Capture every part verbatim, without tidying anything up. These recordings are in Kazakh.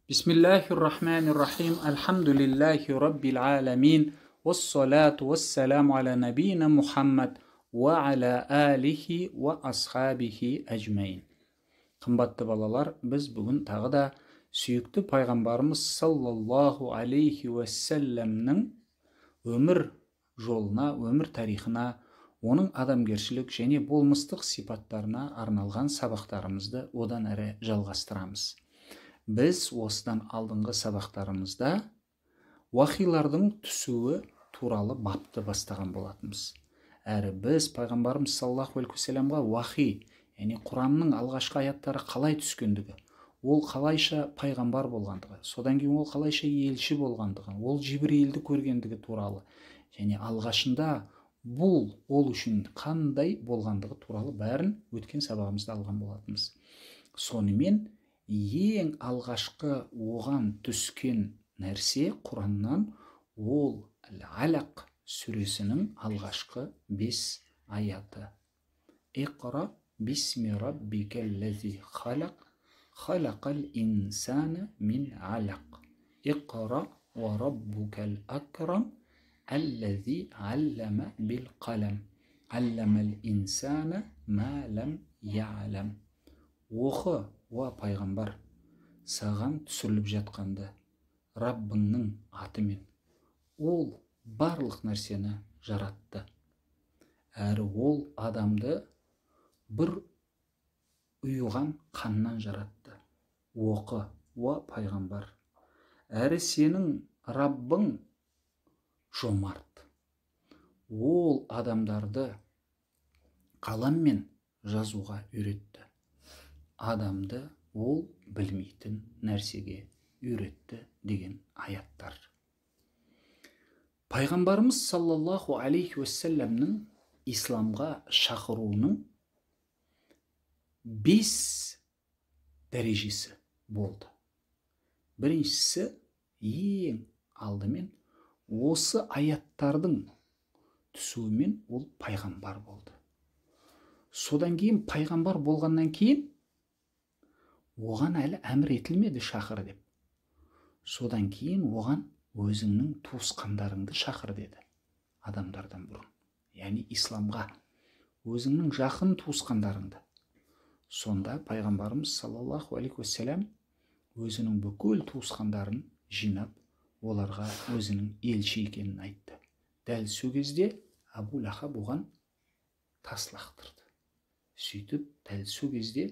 Бисмиллахир-рахманир-рахим. Алхамдулиллахи раббил аламин. Вассалату вассаламу аля набийна Мухаммад ва аля алихи ва асхабихи ажмаин. Қымбатты балалар, біз бүгін тағы да сүйікті пайғамбарымыз саллаллаху алейхи уассаламның өмір жолына, өмір тарихына, оның адамгершілік және болмыстық сипаттарына арналған сабақтарымызды одан әрі жалғастырамыз. Біз осыдан алдыңғы сабақтарымызда уахилардың түсуі туралы бапты бастаған болатынбыз. Әрі біз пайғамбарымыз саллаллаху алейхи уассаламға уахи, яғни Құранның алғашқы аяттары қалай түскендігі, ол қалайша пайғамбар болғандығы, содан кейін ол қалайша елші болғандығы, ол Жибрилді көргендігі туралы, және алғашында бұл ол үшін қандай болғандығы туралы бәрін өткен сабағымызда алған болатынбыз. Сонымен ең алғашқы оған түскен нәрсе Құраннан ол Алақ сүресінің алғашқы бес аяты. Иқра бисми раббикаллази халақ, халақал инсана мин алақ. Иқра ва раббукал акрам, аллази аллама бил қалам, алламал инсана ма лам я'лам. Оқы, уа пайғамбар, саған түсіріліп жатқанды Раббыңның атымен. Ол барлық нәрсені жаратты. Әрі ол адамды бір ұйыған қаннан жаратты. Оқы, уа пайғамбар. Әрі сенің Раббың жомарт. Ол адамдарды қаламмен жазуға үйретті. Адамды ол білмейтін нәрсеге үйретті деген аяттар. Пайғамбарымыз саллаллаху алейхи уассаламның исламға шақыруының бес дәрежесі болды. Біріншісі, ең алдымен осы аяттардың түсуімен ол пайғамбар болды. Содан кейін пайғамбар болғаннан кейін оған әлі әмір етілмеді шақыр деп. Содан кейін оған өзіңнің туысқандарыңды шақыр деді, адамдардан бұрын. Яғни исламға өзіңнің жақын туысқандарыңды. Сонда пайғамбарымыз саллаллаху алейхи уассалам өзінің бүкіл туысқандарын жинап, оларға өзінің елші екенін айтты. Дәл сол кезде Абу Лахаб оған тас лақтырды. Сөйтіп, дәл сол кезде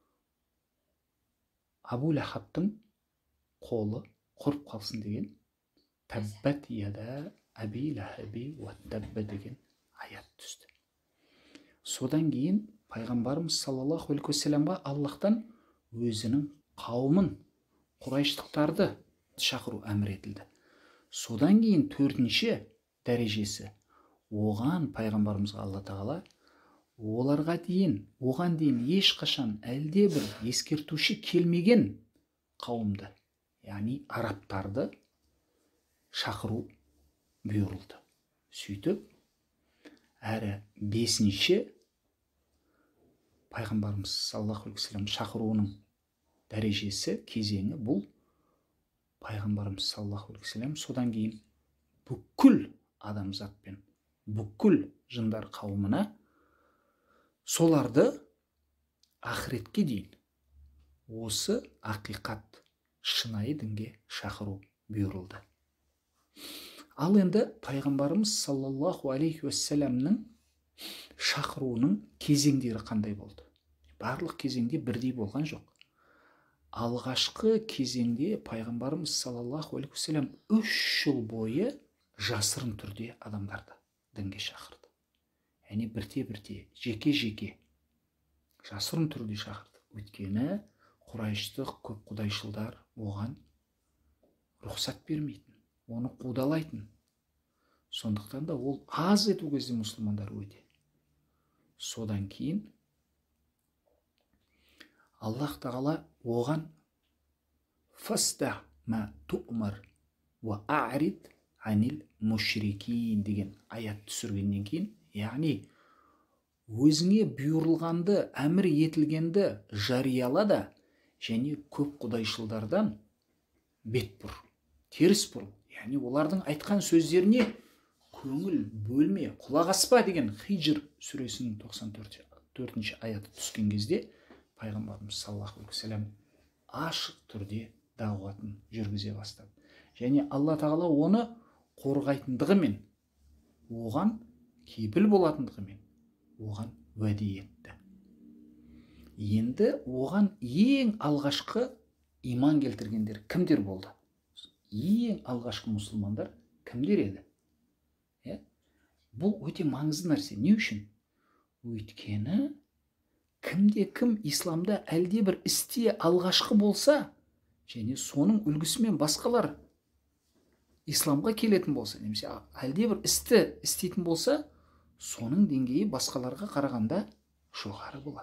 Абу Лахабтың қолы құрып қалсын деген таббат яда аби лахаби ва табба деген аят түсті. Содан кейін пайғамбарымыз саллаллаху алейхи уассаламға Аллахтан өзінің қауымын, құрайыштықтарды шақыру әмір етілді. Содан кейін төртінші дәрежесі оған пайғамбарымызға Алла тағала оларға дейін, оған дейін ешқашан әлде бір ескертуші келмеген қауымды, яғни арабтарды шақыру бұйырылды. Сөйтіп, әрі бесінші пайғамбарымыз саллаллаху алейхи уассалам шақыруының дәрежесі, кезеңі бұл пайғамбарымыз саллаллаху алейхи уассалам содан кейін бүкіл адамзатпен, бүкіл жындар қауымына соларды ақыретке дейін осы ақиқат шынайы дінге шақыру бұйырылды. Ал енді пайғамбарымыз саллаллаху алейхи уассаламның шақыруының кезеңдері қандай болды? Барлық кезеңде бірдей болған жоқ. Алғашқы кезеңде пайғамбарымыз саллаллаху алейхи уассалам үш жыл бойы жасырын түрде адамдарды дінге шақырды. Яғни бірте-бірте, жеке-жеке, жасырын түрде шақырды. Өйткені құрайыштық көп құдайшылдар оған рұқсат бермейтін, оны қудалайтын. Сондықтан да ол аз ету кезде мұсылмандар өте. Содан кейін Аллах тағала оған фаста ма туъмар ва а'рид анил мушрикин деген аят түсіргеннен кейін, яғни өзіңе бұйырылғанды, әмір етілгенді жарияла да, және көп құдайшылдардан бет бұр, теріс бұр. Яғни олардың айтқан сөздеріне көңіл бөлме, құлақ аспа деген Хижр сүресінің тоқсан төртінші аяты түскен кезде пайғамбарымыз саллаллаху алейхи вассалам ашық түрде дағуатын жүргізе бастады. Және Алла тағала оны қорғайтындығымен, оған кепіл болатындығымен оған уәде етті. Енді оған ең алғашқы иман келтіргендер кімдер болды? Ең алғашқы мұсылмандар кімдер еді? Е? Бұл өте маңызды нәрсе. Не үшін? Өйткені кімде кім исламда әлде бір істе алғашқы болса, және соның үлгісімен басқалар исламға келетін болса, немесе әлде бір істі істейтін болса, соның деңгейі басқаларға қарағанда жоғары болады.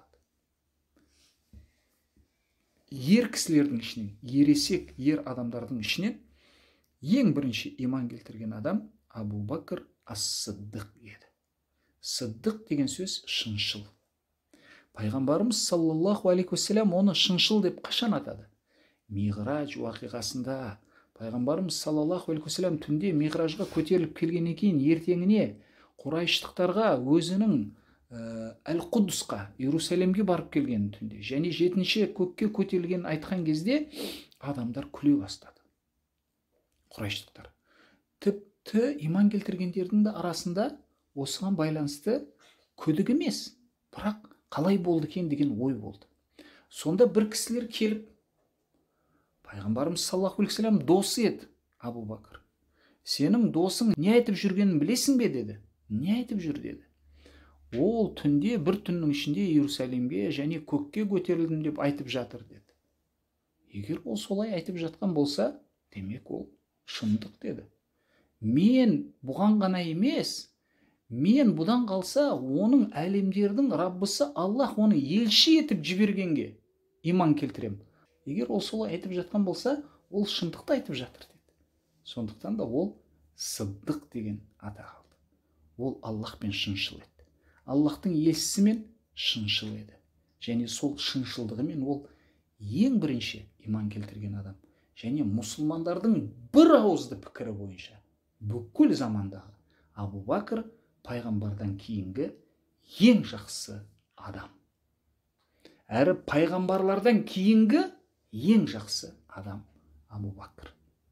Ер кісілердің ішінен, ересек ер адамдардың ішінен ең бірінші иман келтірген адам Абу Бакр ас-Сиддиқ еді. Сиддиқ деген сөз шыншыл. Пайғамбарымыз саллаллаху алейхи вассалам оны шыншыл деп қашан атады? Миғраж уақиғасында пайғамбарымыз саллаллаху алейхи вассалам түнде Миғражға көтеріліп келгеннен кейін ертеңіне Құрайштықтарға өзінің Әл-Құддусқа, Иерусалимге барып келген түнде, және жетінші көкке көтерілгенін айтқан кезде адамдар күле бастады. Құрайштықтар. Тіпті иман келтіргендердің де арасында осыған байланысты күдік емес, бірақ қалай болды екен деген ой болды. Сонда бір кісілер келіп, пайғамбарымыз саллаллаху алейхи вассалам досы еді Абу Бакр. Сенің досың не айтып жүргенін білесің бе деді. Не айтып жүр деді. Ол түнде бір түннің ішінде Иерусалимге және көкке көтерілдім деп айтып жатыр деді. Егер ол солай айтып жатқан болса, демек ол шындық деді. Мен бұған ғана емес, мен бұдан қалса оның әлемдердің Раббысы Аллах оны елші етіп жібергенге иман келтірем. Егер ол солай айтып жатқан болса, ол шындықты айтып жатыр деді. Сондықтан да ол Сиддиқ деген ата алды. Ол Аллахпен шыншыл еді. Аллахтың елшісімен шыншыл еді. Және сол шыншылдығымен ол ең бірінші иман келтірген адам. Және мұсылмандардың бір ауызды пікірі бойынша бүкіл замандағы Абу Бакр пайғамбардан кейінгі ең жақсы адам. Әрі пайғамбарлардан кейінгі ең жақсы адам Абу Бакр.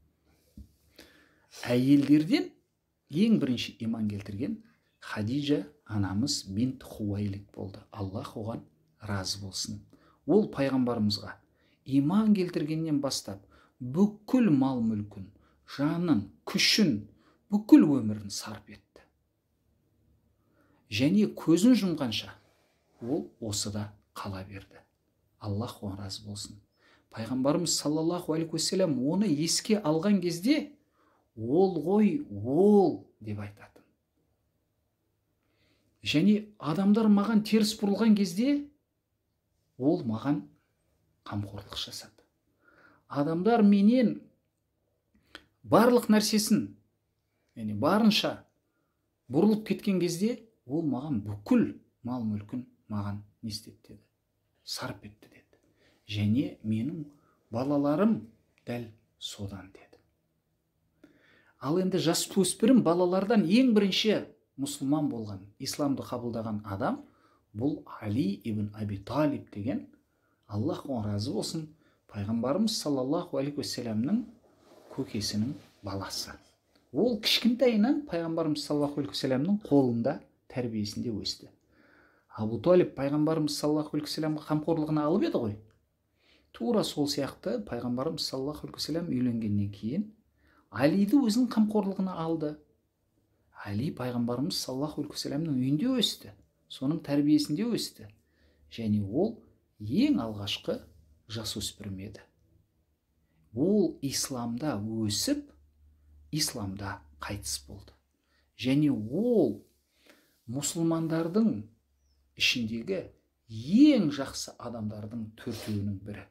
Әйелдерден ең бірінші иман келтірген Хадижа анамыз бинт Хуайлид болды. Аллах оған разы болсын. Ол пайғамбарымызға иман келтіргеннен бастап бүкіл мал мүлкін, жанын, күшін, бүкіл өмірін сарп етті. Және көзін жұмғанша ол осыда қала берді. Аллах оған разы болсын. Пайғамбарымыз саллаллаху алейхи вассалам оны еске алған кезде ол ғой, ол деп айтатын. Және адамдар маған теріс бұрылған кезде ол маған қамқорлық жасады. Адамдар менен барлық нәрсесін, яғни барынша бұрылып кеткен кезде ол маған бүкіл мал мүлкін маған не істеді деді, сарп етті деді. Және менің балаларым дәл содан деді. Ал енді жасөспірім балалардан ең бірінші мұсылман болған, исламды қабылдаған адам бұл Али ибн Аби Талиб деген, Аллах оған разы болсын, пайғамбарымыз саллаллаху алейхи вассаламның көкесінің баласы. Ол кішкентайынан пайғамбарымыз саллаллаху алейхи вассаламның қолында, тәрбиесінде өсті. Абу Талиб пайғамбарымыз саллаллаху алейхи вассаламға қамқорлығына алып еді ғой. Тура сол сияқты пайғамбарымыз саллаллаху алейхи вассалам үйленгеннен кейін Алиді өзінің қамқорлығына алды. Али пайғамбарымыз саллаллаху алейхи вассаламның үйінде өсті, соның тәрбиесінде өсті. Және ол ең алғашқы жасөспірім еді. Ол исламда өсіп, исламда қайтыс болды. Және ол мұсылмандардың ішіндегі ең жақсы адамдардың төртеуінің бірі.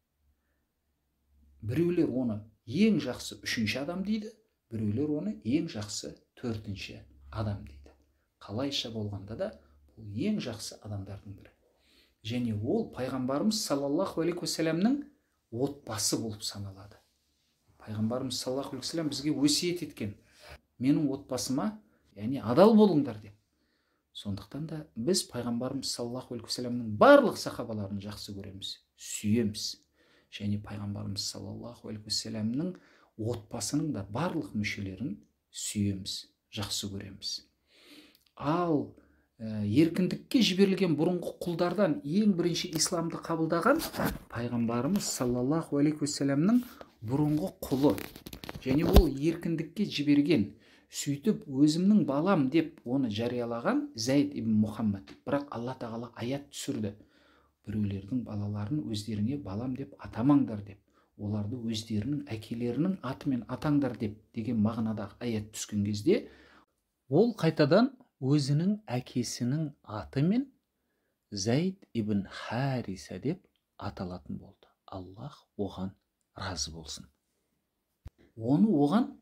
Біреулер оны ең жақсы үшінші адам дейді, біреулер оны ең жақсы төртінші адам дейді. Қалайша болғанда да бұл ең жақсы адамдардың бірі. Және ол пайғамбарымыз саллаллаху алейхи вассаламның отбасы болып саналады. пайғамбарымыз саллаллаху алейхи вассалам бізге өсиет еткен, менің отбасыма яғни адал болыңдар деп. Сондықтан да біз пайғамбарымыз саллаллаху алейхи вассаламның барлық сахабаларын жақсы көреміз, сүйеміз. Және пайғамбарымыз саллаллаху алейхи вассаламның отбасының да барлық мүшелерін сүйеміз, жақсы көреміз. Ал ә, еркіндікке жіберілген бұрынғы құлдардан ең бірінші исламды қабылдаған пайғамбарымыз саллаллаху алейхи вассаламның бұрынғы құлы. Және ол еркіндікке жіберген, сөйтіп өзімнің балам деп оны жариялаған Зайд ибн Мұхаммад. Бірақ Алла тағала аят түсірді. Біреулердің балаларын өздеріне балам деп атамаңдар деп, оларды өздерінің әкелерінің атымен атаңдар деп деген мағынадағы аят түскен кезде, ол қайтадан өзінің әкесінің атымен Зайд ибн Хариса деп аталатын болды. Аллах оған разы болсын. Оны оған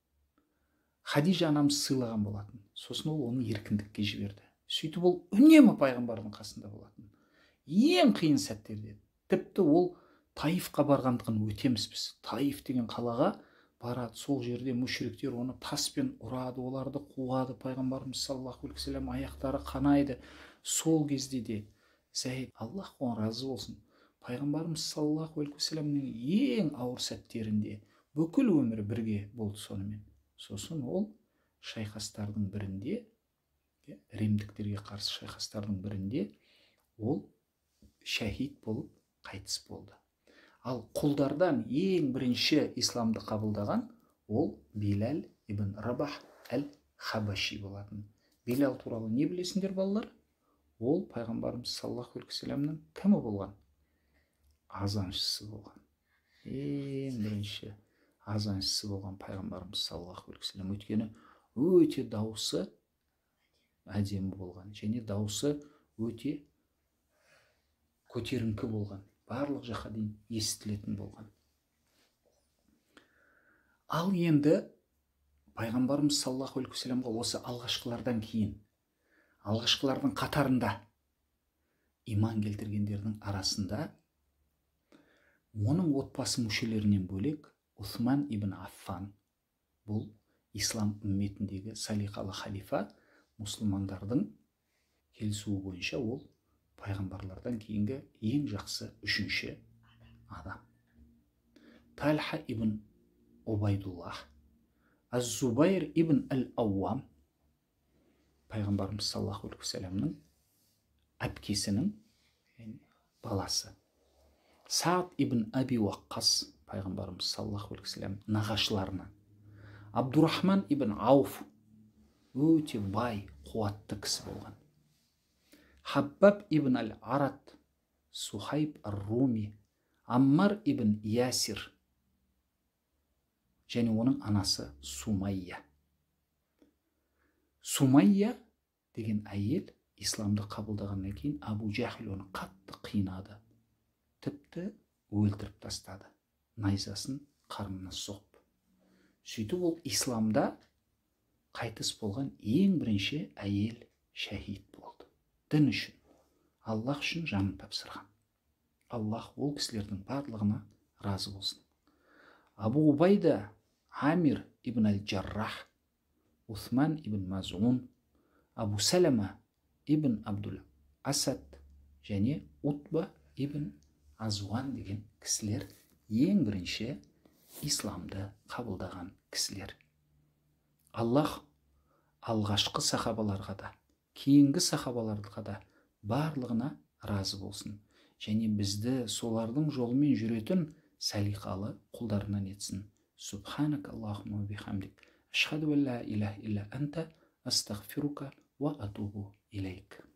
Хадижа анамыз сыйлаған болатын. Сосын ол оны еркіндікке жіберді. Сөйтіп ол үнемі пайғамбардың қасында болатын. Ең қиын сәттерде. Тіпті ол Таифқа барғандығын өтеміз біз. Таиф деген қалаға барады. Сол жерде мүшриктер оны таспен ұрады, оларды қуады. Пайғамбарымыз саллаллаху алейхи вассалам аяқтары қанайды. Сол кезде де Зайд, Аллах оған разы болсын, пайғамбарымыз саллаллаху алейхи вассаламның ең ауыр сәттерінде бүкіл өмірі бірге болды сонымен. Сосын ол шайқастардың бірінде, римдіктерге қарсы шайқастардың бірінде ол шәһид болып қайтыс болды. Ал құлдардан ең бірінші исламды қабылдаған ол Билал ибн Рабах әл-Хабаши болатын. Билал туралы не білесіңдер балалар? Ол пайғамбарымыз саллаллаху алейхи вассаламның кімі болған? Азаншысы болған. Ең бірінші азаншысы болған пайғамбарымыз саллаллаху алейхи вассалам. Өйткені өте дауысы әдемі болған және дауысы өте көтеріңкі болған, барлық жаққа дейін естілетін болған. Ал енді пайғамбарымыз саллаллаху алейхи вассаламға осы алғашқылардан кейін, алғашқылардың қатарында иман келтіргендердің арасында оның отбасы мүшелерінен бөлек Усман ибн Аффан, бұл ислам үмметіндегі салиқалы халифа, мұсылмандардың келісуі бойынша ол пайғамбарлардан кейінгі ең жақсы үшінші адам. Талха ибн Убайдуллах, Az-Зубайр ибн Әл-Ауам, пайғамбарымыз саллаллаху алейхи вассаламның әпкесінің баласы. Саад ибн Аби Уаққас, пайғамбарымыз саллаллаху алейхи вассалам нағашыларынан. Абдурахман ибн Ауф, өте бай, қуатты кісі болған. Хаббаб ибн Әл-Арат, Сухайб ар-Руми, Аммар ибн Ясир, және оның анасы Сумайя. Сумайя деген әйел исламды қабылдағаннан кейін Абу Жахил оны қатты қинады, тіпті өлтіріп тастады, найзасын қарнына соғып. Сөйтіп ол исламда қайтыс болған ең бірінші әйел шәһид болды. Дін үшін, Аллах үшін жанын тапсырған. Аллах ол кісілердің барлығына разы болсын. Абу Убайда Амир ибн Әл-Джаррах, Усман ибн Мазун, Абу Салама ибн Абдул Асад және Утба ибн Азван деген кісілер ең бірінші исламды қабылдаған кісілер. Аллах алғашқы сахабаларға да, кейінгі сахабаларға да барлығына разы болсын. Және бізді солардың жолымен жүретін салиқалы құлдарынан етсін. Субханак Аллахумма бихамдик. Ашхаду ан ла илаха илля анта астағфирука ва атубу илейк.